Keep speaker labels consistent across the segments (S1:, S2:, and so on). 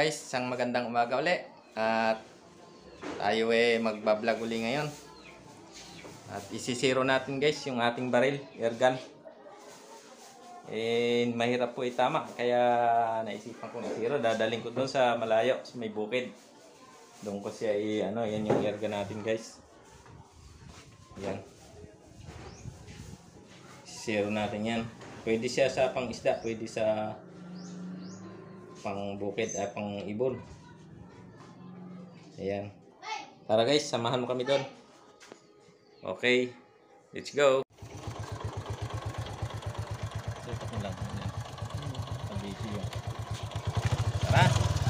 S1: guys, isang magandang umaga uli. At tayo magbablog uli ngayon. At isisiro natin guys yung ating baril, airgun. Mahirap po itama, kaya naisipan ko isiro. Dadaling ko doon sa malayo, sa may bukid. Doon ko siya yan yung airgun natin guys. Yan. Isisiro natin yan. Pwede siya sa pang isda, pwede sa pang bukid ay pang ibon. Ayan. Tara guys, samahan mo kami doon. Okay, let's go. Setup mo lang. Video. Tara.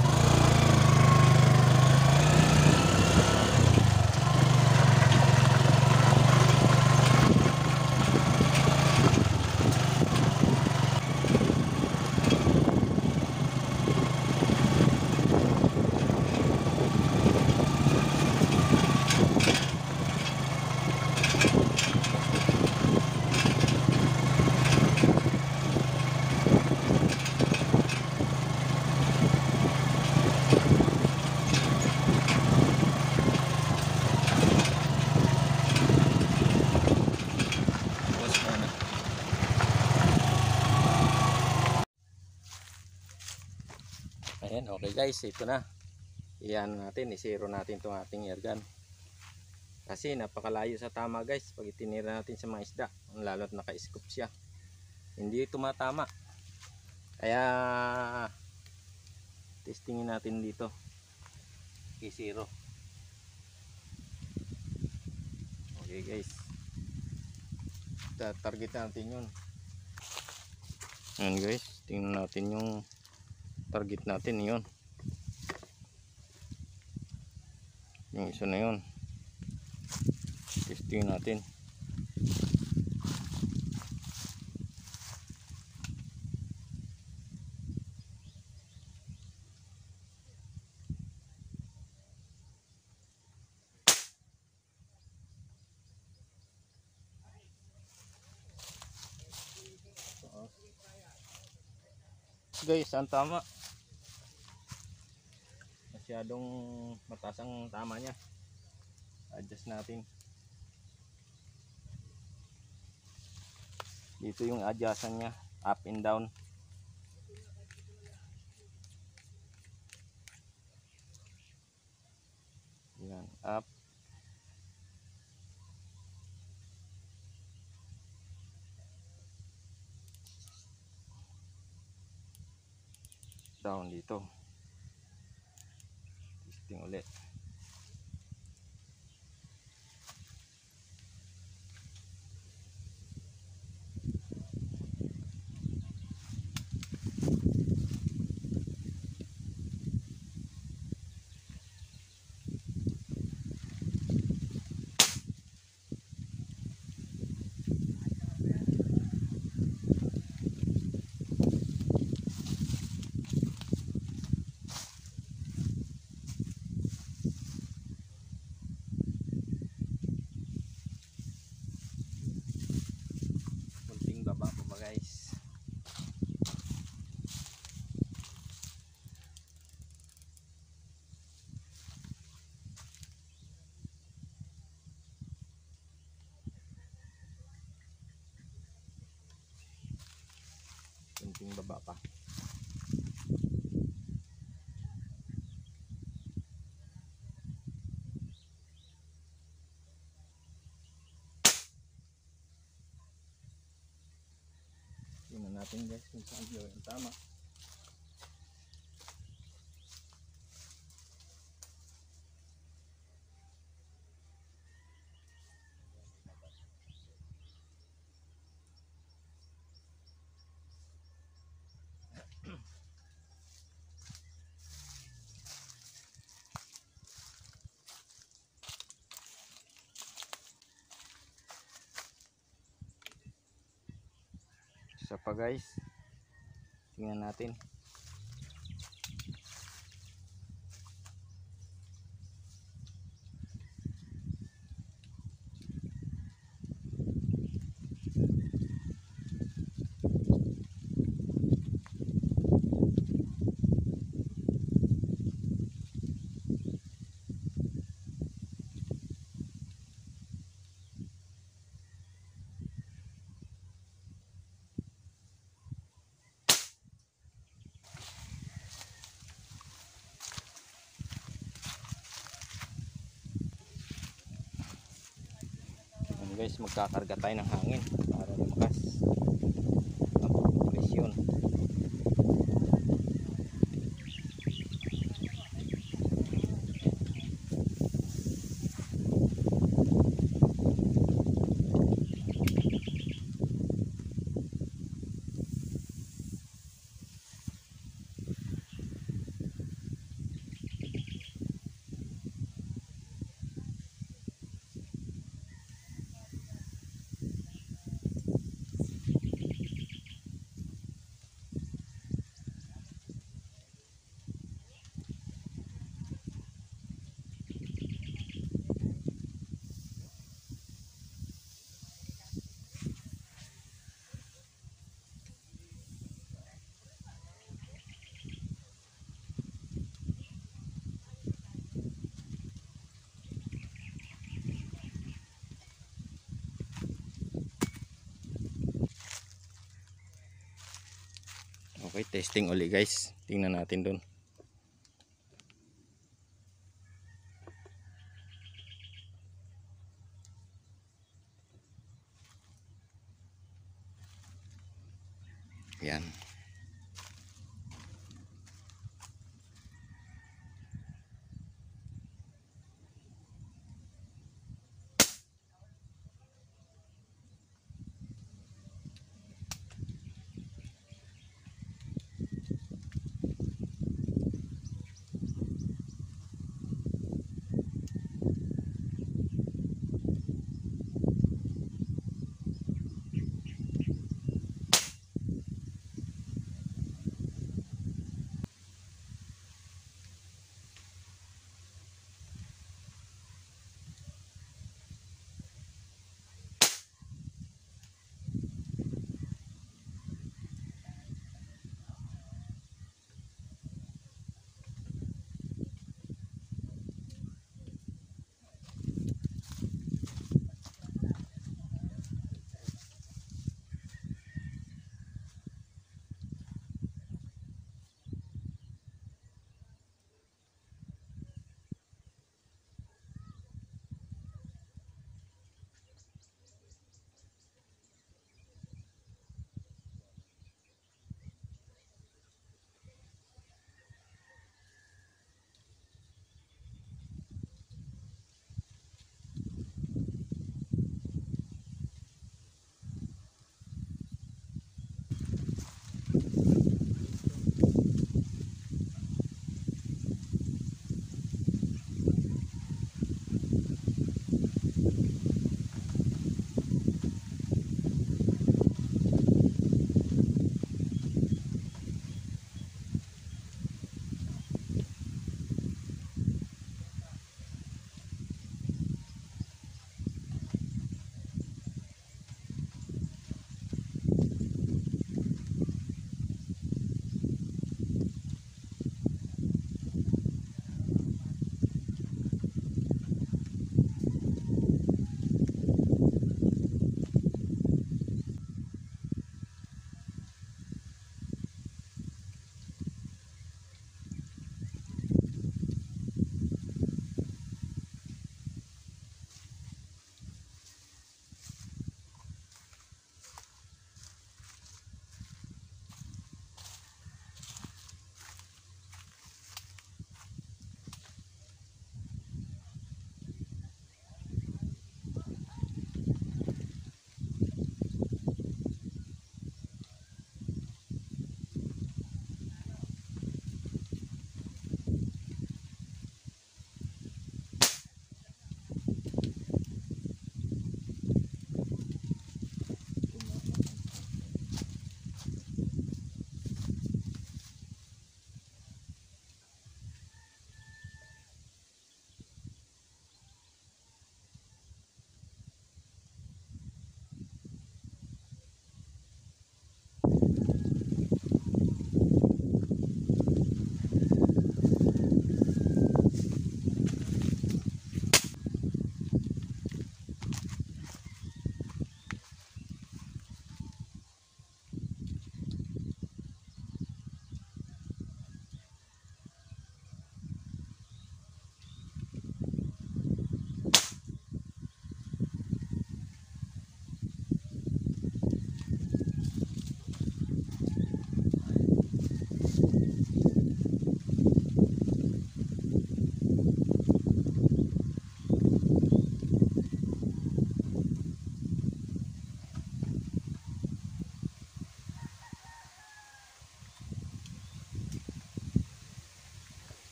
S1: Ayan, okay guys, ito na. Iyan natin, isiro natin itong ating airgun. Kasi napakalayo sa tama guys, pag itinira natin sa mga isda, lalo't naka-scoop siya. Hindi tumatama. Kaya testingin natin dito. Isiro. Okay guys. Target natin yun. Ayan guys, tingnan natin yung target natin yun. Yung isa na yun. Testing natin. Guys, ang tama. Masyadong mataas ang tama niya. Adjust natin. Dito yung adjustan niya, up and down. Yan, up. Down dito. Testing ulit. Guys, kunting baba pa. Tingnan natin guys kung saan yung tama. Isa pa guys, tingnan natin. guys, magkakarga tayo ng hangin para lumakas ang presyon. Okay, testing uli guys. Tingnan natin dun. Yan.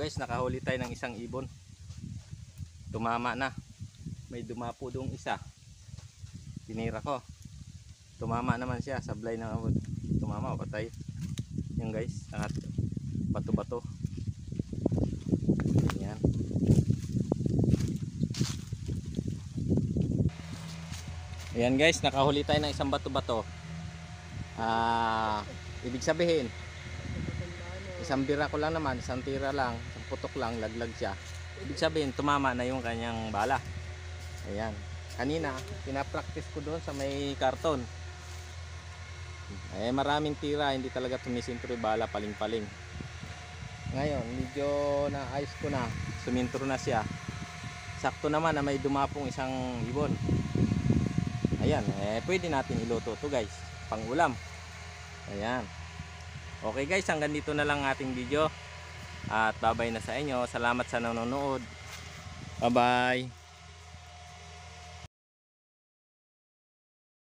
S1: guys, nakahuli tayo ng isang ibon. Tumama na. May dumapo doong isa. Tinira ko. Tumama naman siya, sablay na abot. Tumama, patay. Yan guys, at bato-bato. Yan. Ayan guys, nakahuli tayo ng isang bato-bato. Ibig sabihin, isang bira ko lang naman, isang tira lang, isang putok lang, laglag siya. Ibig sabihin, tumama na yung kanyang bala. Ayan. Kanina, pinapractice ko doon sa may karton. Maraming tira, hindi talaga tumisintro yung bala, paling-paling. Ngayon, medyo naayos ko na, sumintro na siya. Sakto naman na may dumapong isang ibon. Ayan, pwede natin iluto to guys, pang ulam. Ayan. Okay guys, hanggang dito na lang ating video. At babay na sa inyo. Salamat sa nanonood. Bye bye.